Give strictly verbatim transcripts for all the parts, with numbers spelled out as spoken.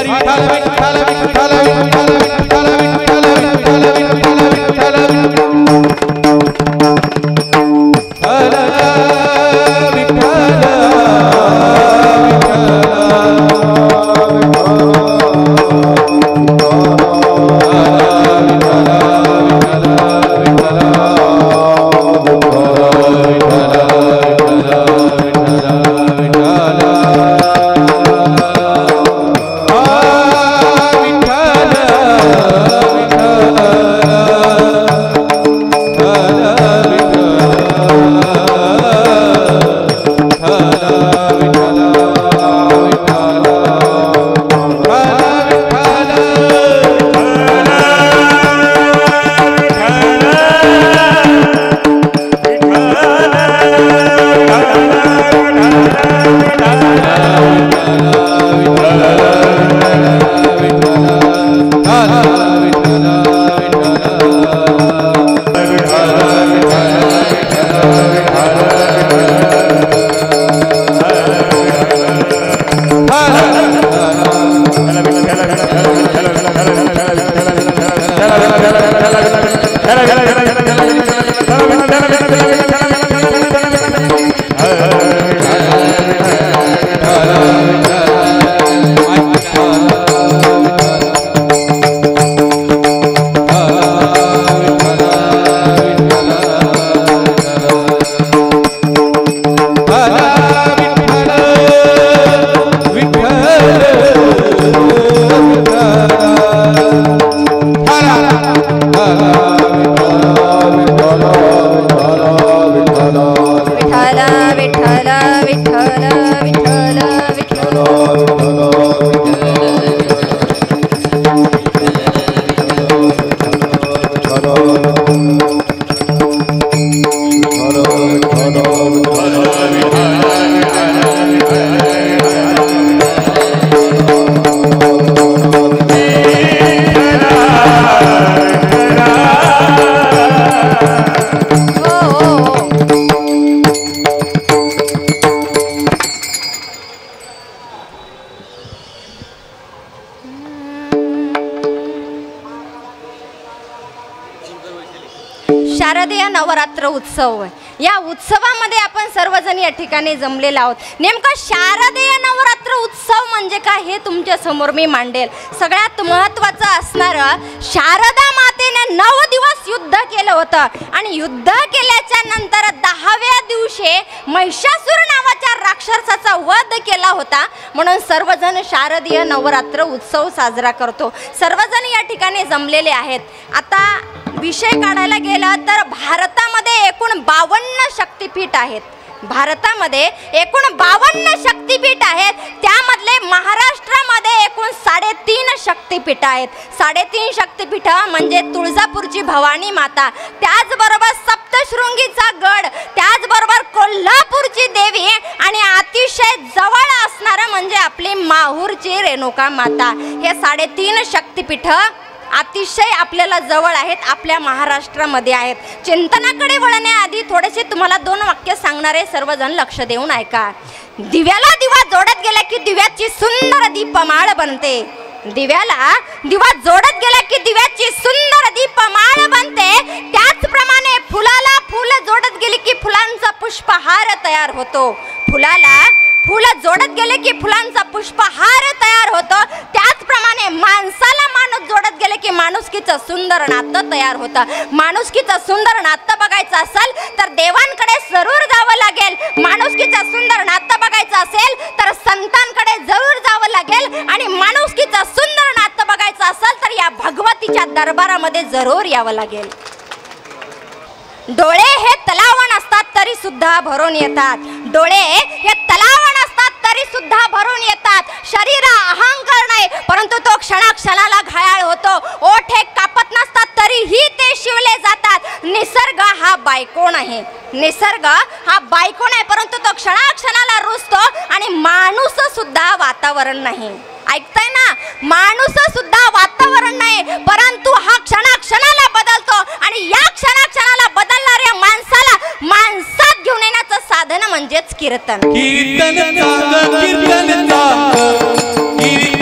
शारदीय नवरात्र उत्सव या उत्सवामध्ये आपण सर्वजण या ठिकाणी जमलेलो आहोत। नेमका शारदीय नवरात्र उत्सव म्हणजे काय हे तुमच्या समोर मी मांडेल। सगळ्यात महत्त्वाचं असणारं, शारदा मातेने नऊ दिवस युद्ध केलं होतं आणि युद्ध केल्याच्या नंतर दहाव्या दिवशी महिषासुर नावाच्या राक्षसाचा वध केला होता, म्हणून सर्वजण शारदीय नवरात्र उत्सव साजरा करतो। सर्वजण या ठिकाणी जमलेले आहेत। आता विषय काढायला गेला तर भारतामध्ये एकूण बावन्न शक्तिपीठ आहेत। भारतामध्ये एकूण बावन्न शक्तिपीठ आहेत, त्यामधले महाराष्ट्रामध्ये एकूण साडेतीन शक्तिपीठ आहेत। साडेतीन शक्तिपीठ म्हणजे तुळजापूरची भवानी माता, त्याचबरोबर सप्तशृंगीचा गड, त्याचबरोबर कोल्हापूरची देवी आणि अतिशय जवळ असणारं म्हणजे आपली माहूरची रेणुका माता। हे साडेतीन शक्तिपीठ अतिशय आपल्याला जवळ आहेत, आपल्या महाराष्ट्रामध्ये आहेत। चिंतनाकडे वळण्याआधी थोडेसे तुम्हाला दोन वाक्य सांगणारे, सर्वजण लक्ष देऊन ऐका। दिव्याला दिवा जोडत गेला की दिव्याची सुंदर दीपमाळ बनते। दिव्याला दिवा जोडत गेला की दिव्याची सुंदर दीपमाळ बनते, त्याचप्रमाणे फुलाला फुल जोडत गेली की फुलांचा पुष्पहार तयार होतो। फुलाला फुलं जोडत गेले की फुलांचा पुष्पहार तयार होतो, त्याचप्रमाणे माणसाला माणूस जोडत गेले की माणुसकीचं सुंदर नातं तयार होतं। माणुसकीचं सुंदर नातं बघायचं असेल तर देवांकडे जरूर जावं लागेल, माणुसकीचं सुंदर नातं बघायचं असेल तर संतांकडे जरूर जावं लागेल, आणि माणुसकीचं सुंदर नातं बघायचं असेल तर या भगवतीच्या दरबारामध्ये जरूर यावं लागेल। डोळे हे तलावण असतात तरी सुद्धा भरून येतात। डोळे हे तलावण असतात तरी सुद्धा भरून येतात। शरीर अहंकार नाही, परंतु तो क्षणाक्षणाला घायाळ होतो। ओठ हे कापत नसतात तरीही ते शिवले जातात। निसर्ग हा बायको नाही, निसर्ग हा बायको नाही, परंतु तो क्षणाक्षणाला रुजतो। आणि माणूस सुद्धा वातावरण नाही, ऐकताय ना, माणूस सुद्धा वातावरण नाही, परंतु हा क्षणाक्षणाला बदलतो। आणि या क्षणाक्षणाला बदलणाऱ्या माणसाला माणसात घेऊन येण्याचं साधन म्हणजेच कीर्तन। कीर्तन कीर्तन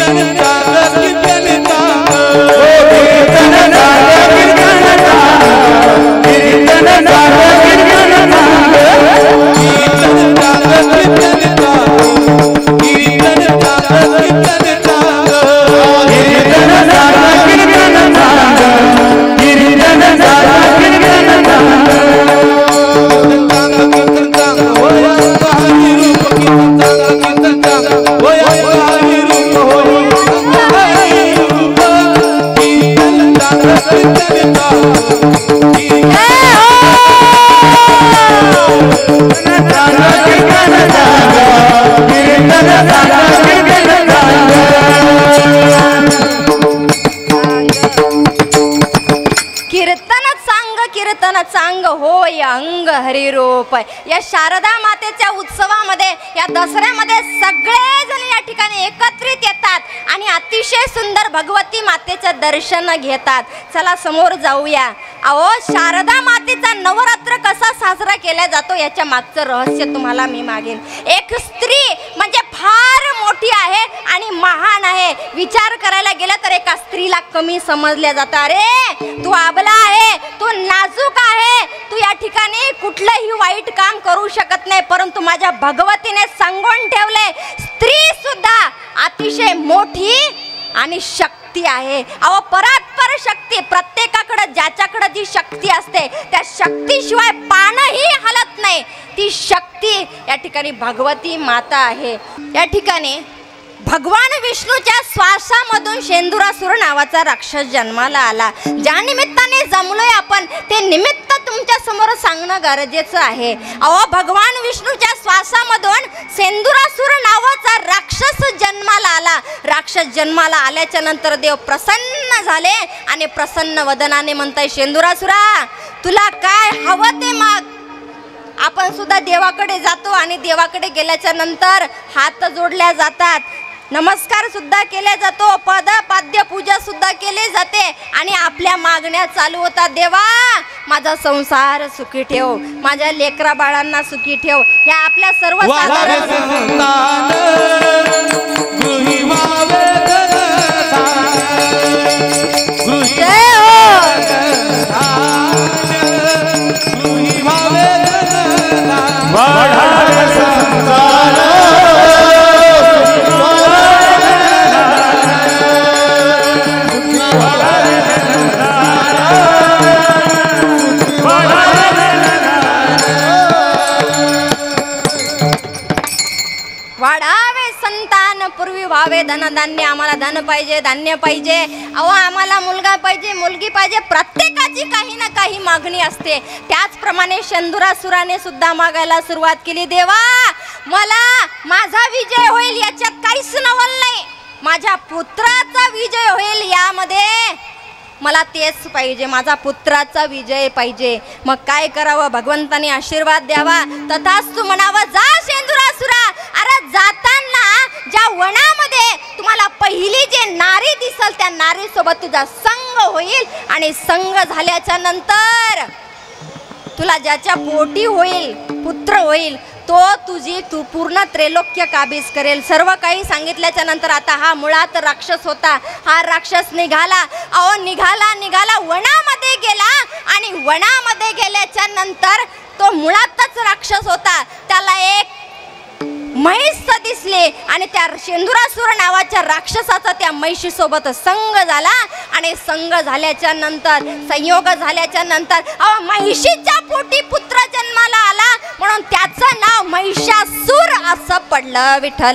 चांग होय अंग हरिरूप. या शारदा मातेच्या उत्सवामध्ये, या दसऱ्यामध्ये सगळेजण या ठिकाणी एकत्रित येतात आणि अतिशय सुंदर भगवती मातेचं दर्शन घेतात. चला समोर जाऊया. अहो, शारदा मातेचा नवरात्र कसा साजरा केला जातो याच्या मागचं रहस्य तुम्हाला मी मागेन. एक स्त्री म्हणजे फार मोठी आहे आणि महान आहे. विचार करायला गेला तर एका स्त्रीला कमी समजल्या जातं. अरे तू आबला आहे, तू नाजूक आहे, तू या ठिकाणी कुठलंही वाईट काम करू शकत नाही. परंतु माझ्या भगवतीने सांगून ठेवले, स्त्री सुद्धा अतिशय मोठी आणि शक्ती आहे. अहो, परात्पर शक्ती. प्रत्येकाकडे ज्याच्याकडे जी शक्ती असते त्या शक्तीशिवाय पानही हलत नाही. ती शक्ती या ठिकाणी भगवती माता आहे. या ठिकाणी भगवान विष्णूच्या श्वासामधून शेंदुरासुर नावाचा राक्षस जन्माला आला. ज्या निमित्ताने जमलोय आपण ते निमित्त तुमच्या समोर सांगणं गरजेचं आहे. अहो, भगवान विष्णूच्या श्वासामधून शेंदुरासुर नावाचा राक्षस जन्माला आला. राक्षस जन्माला आल्याच्या नंतर देव प्रसन्न झाले आणि प्रसन्न वदनाने म्हणताय, शेंदुरासुरा तुला काय हवं ते माग. आपण सुद्धा देवाकडे जातो आणि देवाकडे गेल्याच्या नंतर हात जोडल्या जातात, नमस्कार सुद्धा केला जातो, पद पाद्य पूजा सुद्धा केली जाते आणि आपल्या मागण्या चालू होतात. देवा माझा संसार सुखी ठेव, माझ्या लेकरा बाळांना सुखी ठेव. ह्या आपल्या सर्वसाधारण जय वाढावे संतान पूर्वी व्हावे धन धान्य. आम्हाला धन पाहिजे, धान्य पाहिजे. अहो, आम्हाला मुलगा पाहिजे, मुलगी पाहिजे. प्रत्येकाची काही ना काही मागणी असते. त्याचप्रमाणे शेंदुरासुराने सुद्धा मागायला सुरुवात केली, देवा मला माझा विजय होईल याच्यात काहीच नवल नाही, माझ्या पुत्राचा विजय होईल यामध्ये मला तेच पाहिजे, माझा पुत्राचा विजय पाहिजे. मग काय करावं? भगवंतानी आशीर्वाद द्यावा. तथास्तु म्हणावं, जा शेंदुरासुरा. अरे जाताना ज्या वनामध्ये तुम्हाला पहिली जे नारी दिसल त्या नारीसोबत तुझा संग होईल आणि संग झाल्याच्या नंतर तुला ज्याच्या पोटी होईल पुत्र होईल तो तुझी तू पूर्ण त्रैलोक्य काबीज करेल. सर्व काही सांगितल्याच्या नंतर आता हा मुळात राक्षस होता. हा राक्षस निघाला. अहो, निघाला निघाला वनामध्ये गेला आणि वनामध्ये गेल्याच्या नंतर तो मुळातच राक्षस होता. त्याला एक म्हैस दिसली आणि त्या शेंदुरासुर नावाच्या राक्षसाचा त्या म्हैशीसोबत संग झाला आणि संग झाल्याच्या नंतर संयोग झाल्याच्या नंतर अहो म्हैशीच्या पोटी पुत्र जन्माला आला म्हणून त्याचं नाव महिषासूर असं पडलं. विठ्ठल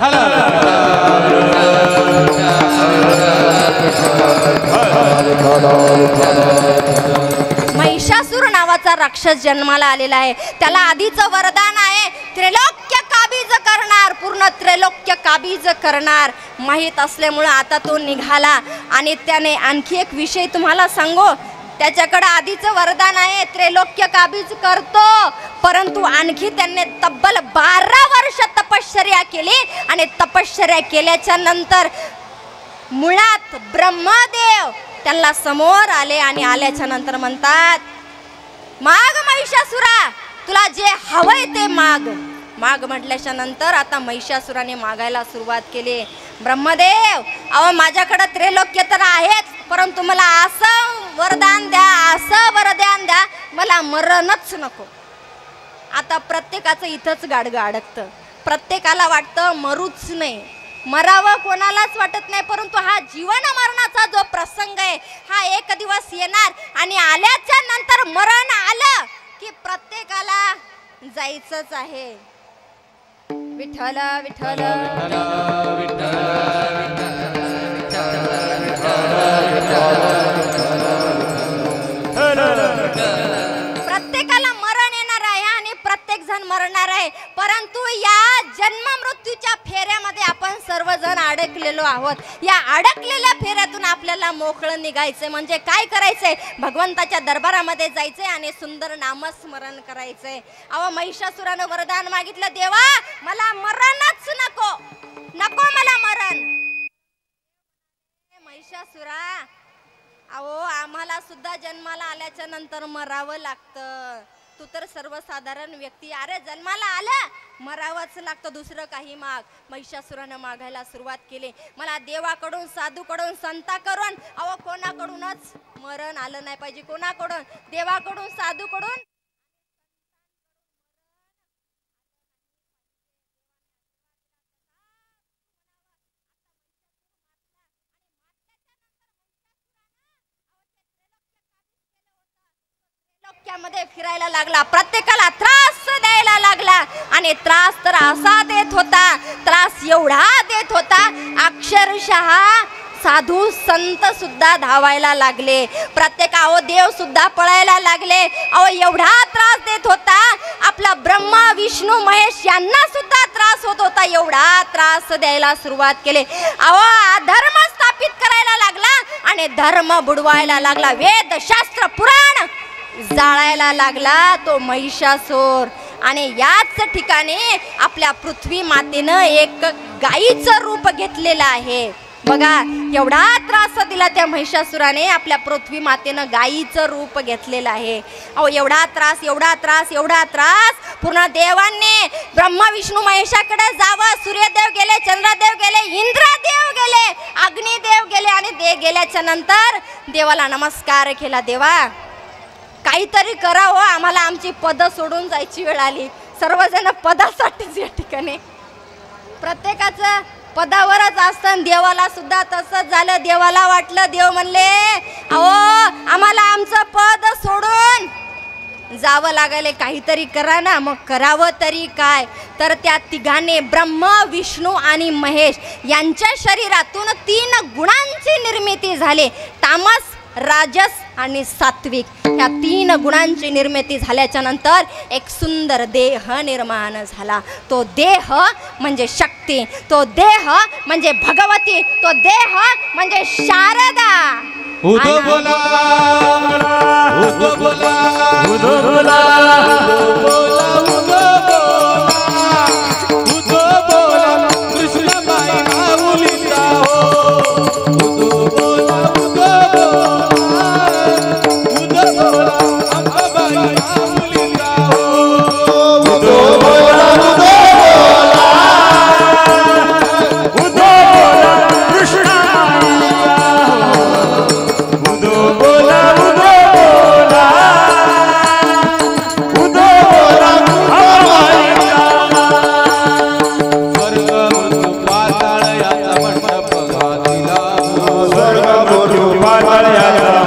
महिषासूर नावाचा राक्षस जन्माला आलेला आहे. त्याला आधीचं वरदान आहे, त्रैलोक्य काबीज करणार, पूर्ण त्रैलोक्य काबीज करणार. माहीत असल्यामुळं आता तो निघाला आणि त्याने आणखी एक विषय तुम्हाला सांगू. त्याच्याकडे आधीचं वरदान आहे, त्रैलोक्य काबीज करतो, परंतु आणखी त्याने तब्बल बारा वर्ष तपश्चर्या केली आणि तपश्चर्या केल्याच्या नंतर मुळात ब्रह्मदेव त्यांना समोर आले आणि आल्याच्या नंतर म्हणतात, माग महिषासुरा, तुला जे हवंय ते माग. माग म्हटल्याच्या नंतर आता महिषासुराने मागायला सुरुवात केली. ब्रह्मदेव, अहो माझ्याकडे त्रैलोक्य तर आहेच, परंतु मला असं वरदान द्या, असं वरदान द्या, मला मरणच नको. आता प्रत्येकाचं इथंच गाडगं अडकतं. प्रत्येकाला वाटतं मरूच नाही, मरावं कोणालाच वाटत नाही, परंतु हा जीवन मरणाचा जो प्रसंग आहे हा एक दिवस येणार आणि आल्याच्या नंतर मरण आलं की प्रत्येकाला जायचंच आहे. विठ्ठल विठ्ठल प्रत्येकाला मरण येणार आहे आणि प्रत्येक जण मरणार आहे, परंतु या जन्म मृत्यूच्या फेऱ्यामध्ये आपण सर्वजण अडकलेलो आहोत. या अडकलेल्या फेऱ्यातून आपल्याला मोकळं निघायचंय. म्हणजे काय करायचंय? भगवंताच्या दरबारामध्ये जायचंय आणि सुंदर नामस्मरण करायचंय. अहो महिषासुरानं वरदान मागितलं, देवा मला मरणच नको, नको मला मरण. महिषासुरा, अहो आम्हाला सुद्धा जन्माला आल्याच्या नंतर मरावं लागतं. तू तर सर्वसाधारण व्यक्ती, अरे जन्माला आलं मरावंच लागतं, दुसरं काही माग. महिषासुरानं मागायला सुरुवात केली. मला देवाकडून, साधूकडून, संताकडून, अहो कोणाकडूनच मरण आलं नाही पाहिजे. कोणाकडून? देवाकडून, साधूकडून. मध्ये फिरायला लागला, प्रत्येकाला त्रास द्यायला लागला आणि त्रास तर असा देत होता, त्रास एवढा देत होता, अक्षरशः साधू संत सुद्धा धावायला लागले. प्रत्येक अहो देव सुद्धा पळायला लागले. अहो एवढा त्रास देत होता, आपला ब्रह्मा विष्णू महेश यांना सुद्धा त्रास होत होता. एवढा त्रास द्यायला सुरुवात केली. अहो अधर्म स्थापित करायला लागला आणि धर्म बुडवायला लागला. वेद शास्त्र पुराण जाळायला लागला तो महिषासूर. आणि याच ठिकाणी आपल्या पृथ्वी मातेनं एक गायीचं रूप घेतलेलं आहे. बघा एवढा त्रास दिला त्या महिषासुराने, आपल्या पृथ्वी मातेनं गायीचं रूप घेतलेलं आहे. अहो एवढा त्रास, एवढा त्रास, एवढा त्रास, पूर्ण देवांनी ब्रह्मा विष्णू महेशाकडे जावं. सूर्यदेव गेले, चंद्रदेव गेले, इंद्रदेव गेले, अग्निदेव गेले आणि ते गेल्याच्या नंतर देवाला नमस्कार केला. देवा काहीतरी करा हो, आम्हाला आमची पद सोडून जायची वेळ आली. सर्वजण पदासाठीच या ठिकाणी, प्रत्येकाचं पदावरच असतं. देवाला सुद्धा तसंच झालं. देवाला वाटलं, देव म्हणले अहो आम्हाला आमचं पद सोडून जावं लागले, काहीतरी करा ना. मग करावं तरी काय? तर त्या तिघांनी ब्रह्म विष्णू आणि महेश यांच्या शरीरातून तीन गुणांची निर्मिती झाली. तामस, राजस आणि सात्विक ह्या तीन गुणांची निर्मिती झाल्याच्या नंतर एक सुंदर देह निर्माण झाला. तो देह म्हणजे शक्ती, तो देह म्हणजे भगवती, तो देह म्हणजे शारदा. उदो बोला उदो बोला उदो बोला उदो बोला कृष्णबाई माऊलीचा हो. उदो बोला उदो पाताळ